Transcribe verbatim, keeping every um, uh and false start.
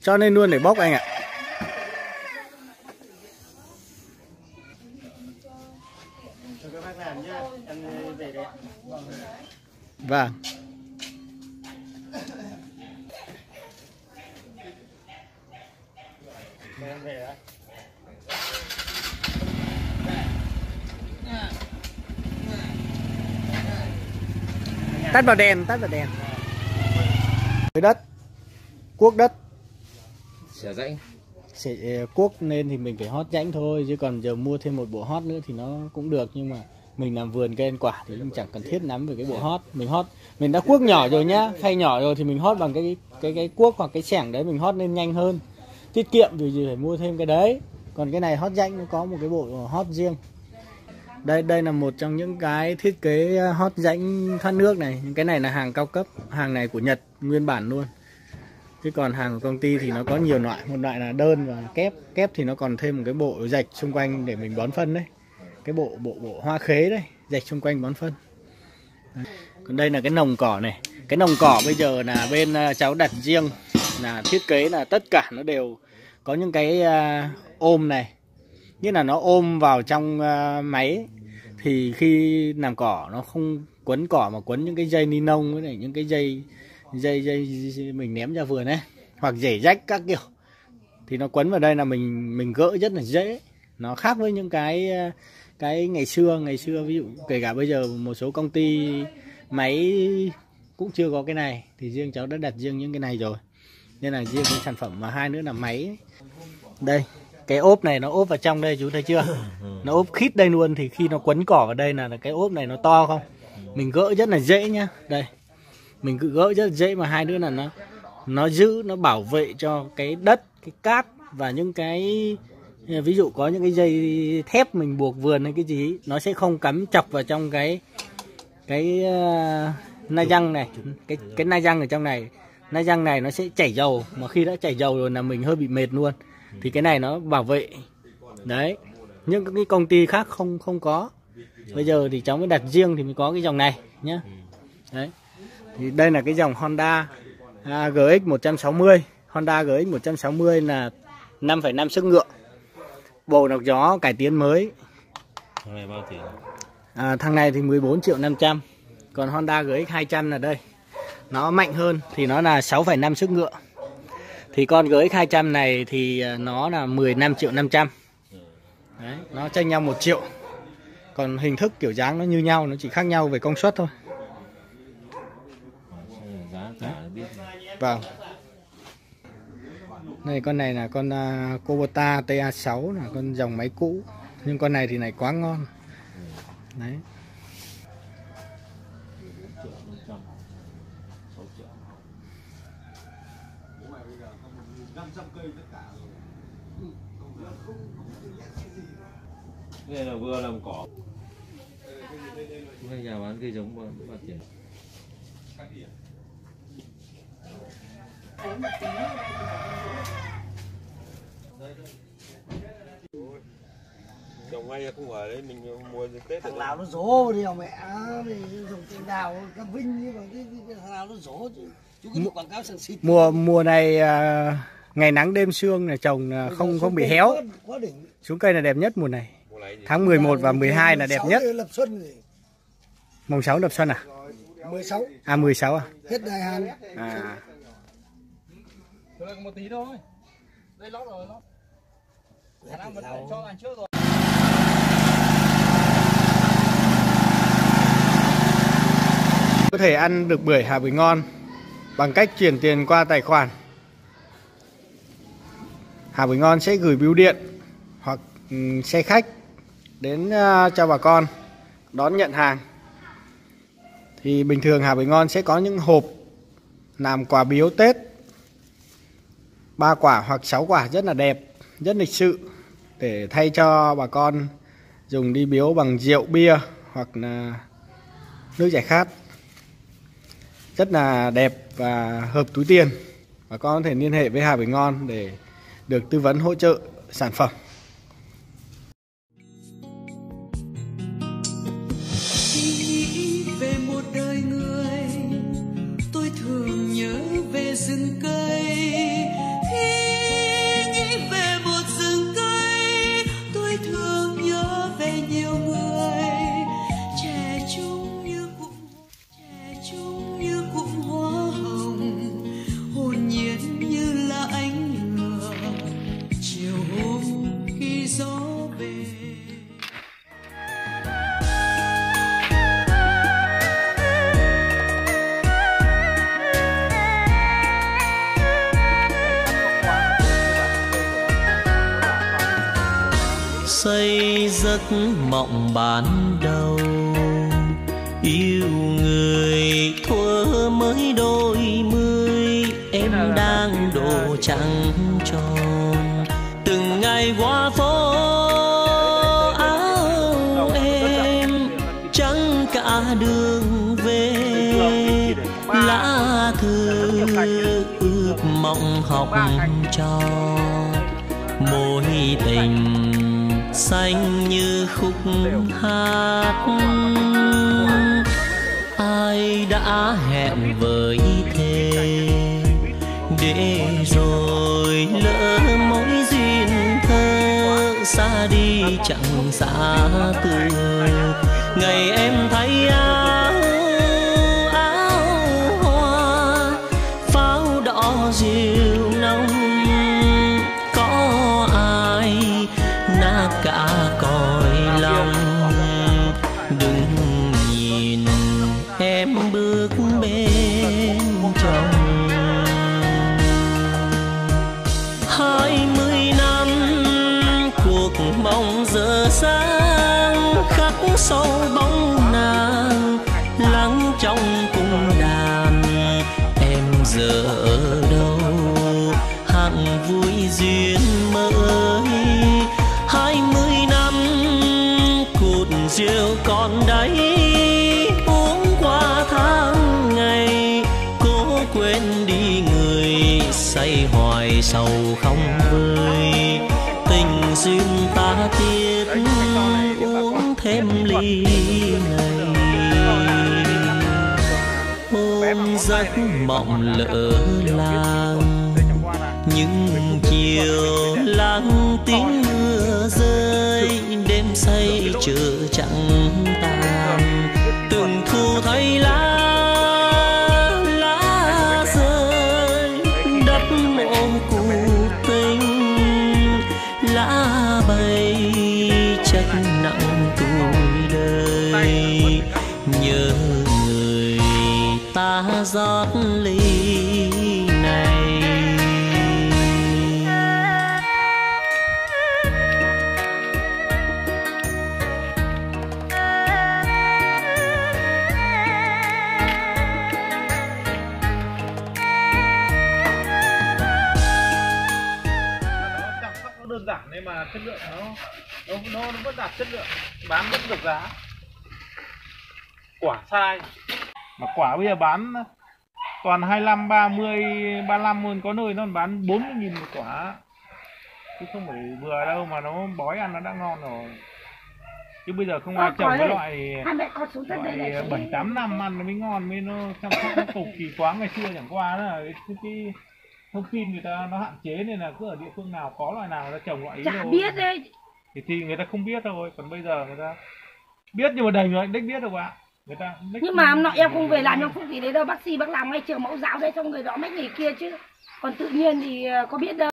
cho nên luôn để bốc anh ạ. Vâng. Tắt vào đèn, tắt vào đèn. Với đất, cuốc đất. Xẻ rãnh. Xẻ cuốc nên thì mình phải hót rãnh thôi, chứ còn giờ mua thêm một bộ hót nữa thì nó cũng được, nhưng mà mình làm vườn cây ăn quả thì cũng chẳng cần thiết nắm về cái bộ hót. Mình hót, mình đã cuốc nhỏ rồi nhá, khay nhỏ rồi thì mình hót bằng cái cái cái cuốc hoặc cái xẻng đấy, mình hót lên nhanh hơn, tiết kiệm vì gì phải mua thêm cái đấy. Còn cái này hót rãnh nó có một cái bộ hót riêng. Đây đây là một trong những cái thiết kế hót rãnh thoát nước này. Cái này là hàng cao cấp, hàng này của Nhật nguyên bản luôn. Chứ còn hàng của công ty thì nó có nhiều loại, một loại là đơn và kép. Kép thì nó còn thêm một cái bộ rạch xung quanh để mình bón phân đấy. Cái bộ bộ bộ hoa khế đấy, rạch xung quanh bón phân. Đấy. Còn đây là cái nồng cỏ này. Cái nồng cỏ bây giờ là bên cháu đặt riêng, là thiết kế là tất cả nó đều có những cái uh, ôm này, nghĩa là nó ôm vào trong uh, máy. Thì khi làm cỏ nó không quấn cỏ mà quấn những cái dây ni lông với này, những cái dây dây dây mình ném ra vườn ấy, hoặc rễ rách các kiểu, thì nó quấn vào đây là mình mình gỡ rất là dễ. Nó khác với những cái cái ngày xưa ngày xưa ví dụ kể cả bây giờ một số công ty máy cũng chưa có cái này, thì riêng cháu đã đặt riêng những cái này rồi, nên là riêng cái sản phẩm. Mà hai nữa là máy ấy. Đây cái ốp này nó ốp vào trong đây, chú thấy chưa, nó ốp khít đây luôn. Thì khi nó quấn cỏ vào đây là, là cái ốp này nó to không, mình gỡ rất là dễ nhá. Đây mình cứ gỡ rất là dễ, mà hai nữa là nó nó giữ, nó bảo vệ cho cái đất, cái cát và những cái ví dụ có những cái dây thép mình buộc vườn hay cái gì, nó sẽ không cắm chọc vào trong cái cái uh, na răng này, cái cái na răng ở trong này. Na răng này nó sẽ chảy dầu, mà khi đã chảy dầu rồi là mình hơi bị mệt luôn. Thì cái này nó bảo vệ đấy, nhưng cái công ty khác không không có. Bây giờ thì cháu mới đặt riêng thì mới có cái dòng này nhá. Đấy thì đây là cái dòng Honda à, giê ích một trăm sáu mươi. Honda giê ích một trăm sáu mươi là năm phẩy năm sức ngựa, bầu nọc gió cải tiến mới. Thằng này bao tiền? À, thằng này thì mười bốn triệu năm trăm. Còn Honda giê ích hai trăm là đây, nó mạnh hơn thì nó là sáu phẩy năm sức ngựa. Thì con giê ích hai trăm này thì nó là mười lăm triệu năm trăm. Đấy, nó chênh nhau một triệu. Còn hình thức kiểu dáng nó như nhau, nó chỉ khác nhau về công suất thôi. Giá cả biết. Vâng. Này con này là con uh, Kubota T A sáu, là con dòng máy cũ. Nhưng con này thì này quá ngon. Đấy. Đây là vừa làm cỏ. Bây giờ bán cây giống bao, bao tiền? Trồng ngay không phải đấy, mình mua Tết. Thằng nào nó dỗ đi à mẹ, mình dùng cây đào Cam Vinh như vậy, cái, cái thằng nào nó dỗ chứ. Chú cứ quảng cáo sẵn xịt. Mùa mùa này uh, ngày nắng đêm sương là trồng uh, không không bị héo. Xuống cây là đẹp nhất mùa này. Tháng mười một và mười hai là đẹp nhất. Lập xuân rồi. Mùng sáu lập xuân à? mười sáu. À mười sáu à? Hết đại hàng. À. Thôi một tí thôi. Đây lót rồi, lót. Khả năng vẫn cho anh trước rồi. Có thể ăn được bưởi Hà Bưởi Ngon bằng cách chuyển tiền qua tài khoản. Hà Bưởi Ngon sẽ gửi bưu điện hoặc um, xe khách đến uh, cho bà con đón nhận hàng. Thì bình thường Hà Bưởi Ngon sẽ có những hộp làm quà biếu Tết, ba quả hoặc sáu quả rất là đẹp, rất lịch sự, để thay cho bà con dùng đi biếu bằng rượu bia hoặc là nước giải khát. Rất là đẹp và hợp túi tiền. Bà con có thể liên hệ với Hà Bưởi Ngon để được tư vấn hỗ trợ sản phẩm. Nghĩ về một đời người, tôi thường nhớ về rừng cây. giấc mộng ban đầu. Yêu người thuở mới đôi mươi, em đang độ trăng tròn. Từng ngày qua phố áo em trắng cả đường về, lá thư ướp mộng học trò. Mối tình xanh như khúc hát, ai đã hẹn với thề, để rồi lỡ mối duyên thơ xa đi chẳng xa từ. Ngày em thấy áo áo hoa pháo đỏ dịu nồng, có ai nát cả cõi lòng. Đừng nhìn em bước bên chồng. Hai mươi năm cuộc mong giờ sáng, khắc sâu bóng nàng lắng trong cung đàn. Em giờ ở đâu hạng vui duyên mới. Hai mươi năm cột rượu còn đấy, uống qua tháng ngày. Cố quên đi người say hoài sầu không vơi. Tình duyên ta tiếc uống thêm ly này. Ôm giấc mộng lỡ làng, những chiều lắng tiếng mưa rơi. Đêm say chờ chẳng tàn, từng thu thấy lá lá rơi đắp mộ cuộc tình. Lá bay chất nặng tuổi đời, nhớ người ta rót ly này. Đơn giản nên mà chất lượng nó nó nó, nó vẫn đạt chất lượng, bán vẫn được giá. Quả sai mà quả bây giờ bán toàn hai mươi lăm, ba mươi, ba mươi lăm luôn, có nơi nó bán bốn mươi nghìn một quả, chứ không phải vừa đâu mà nó bói ăn nó đã ngon rồi. Chứ bây giờ không ai trồng cái loại loại bảy tám năm ăn nó mới ngon, mới nó chăm sóc nó cầu kỳ quá. Ngày xưa chẳng qua đó là cái, cái thông tin người ta nó hạn chế, nên là cứ ở địa phương nào có loại nào người ta trồng loại ý chả thôi. biết đấy Thì, thì người ta không biết thôi, còn bây giờ người ta biết nhưng mà đầy người đích biết đâu ạ. Người ta nhưng mà hôm nọ em không về làm em không gì đấy đâu, bác sĩ bác làm ngay trường mẫu giáo đấy, xong người đó mấy nghề kia chứ còn tự nhiên thì có biết đâu.